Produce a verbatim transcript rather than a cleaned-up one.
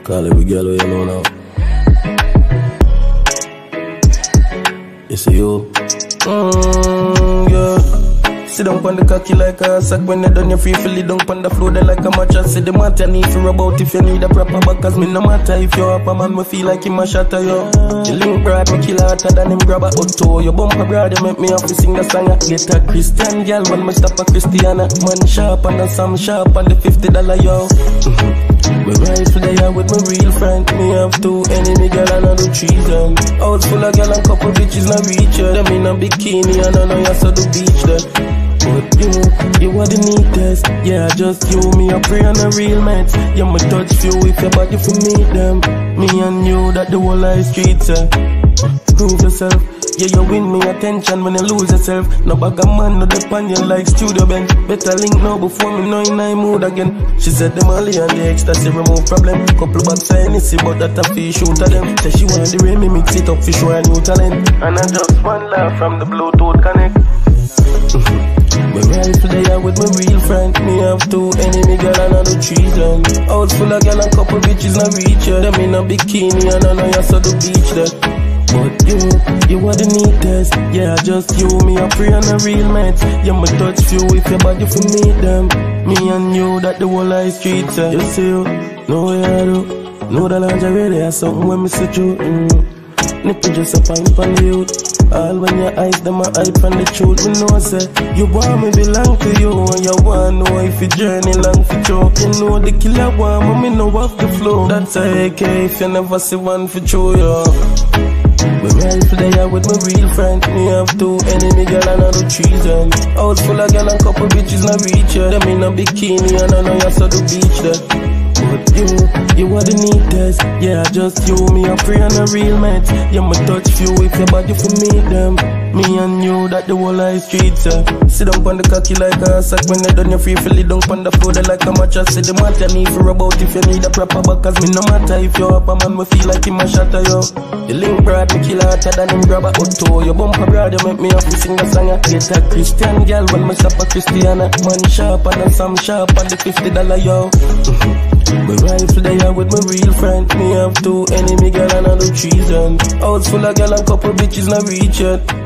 Call every girl who you know now. You see you? Mmm, yeah. Sit down on the cocky like a sack. When you done you free, feel it down on the floor. Then like a mattress. See the matter need to rub out if you need a proper back. Cause me no matter if you're up a man, me feel like him a shatter yo. You link broad, me kill harder than him grab a auto. Your bumper broad, you make me have to sing the song. Get a Christian girl when me stop a Christiana. Man sharp and a Sam sharp and the fifty dollar yo. Me rifle there with my real friend. Me have two enemy girl and I do treason. House full of girl and couple bitches not reach her. Them in a bikini and I know you saw the beach there. But you, you are the neatest. Yeah, just you, me a pray on a real mates. Yeah, me touch few if your body for meet them. Me and you, that the whole life streets uh. Prove yourself. Yeah, you win me attention when you lose yourself. No bag of man, no depend you like studio bend. Better link now before me know in I mood again. She said the Molly and the ecstasy remove problem. Couple bucks I see, but that a fish shoot at them. Say she want the rain, me mix it up, fish a new talent. And I just one laugh from the Bluetooth connect. Me rifle there with my real friend. Me have two enemy girl and I do treason. House full of girl and couple bitches not reach her. Them in a bikini and I know you saw the beach there. But you, you are the neatest. Yeah, just you, me a pray on a real mates. Yeah, me touch few if your body for meet them. Me and you, that the whole life streets uh. You see you, know what I do. Know the lingerie there, something when me see through. mm. Nipple just a pint from the youth. All when your eyes, them a hype from the truth. Me know say, you want me belong to you. And you want know if you journey long for choke. You know the killer want, but me know off the flow. That's a A K if you never see one for true, yo. Me rifle there with my real friend. Me have two enemy girl and I do treason. House full of girl and couple bitches not reach her. Them in a bikini and I know you saw the beach there. But you, you are the neatest. Yeah, just you, me a pray on a real mates. Yeah, me touch few if your body for meet them. Me and you, that the whole life streets uh. Sit down on the cocky like a sack. When you done you free, feel it down on the floor. They like a mattress. See the matter need for rub out if you need a proper back. Cause me no matter if you're up a man, me feel like him a shatter yo. You link broad, me kill harder than him grab a auto. Your bumper broad, you make me have to sing the song. Get a Christian girl when me stop a Christiana. Man sharp and a Sam sharp and the fifty dollar yo. Me rifle there with my real friend. Me have two enemy girl and I do treason. House full of girl and couple bitches not reach yet.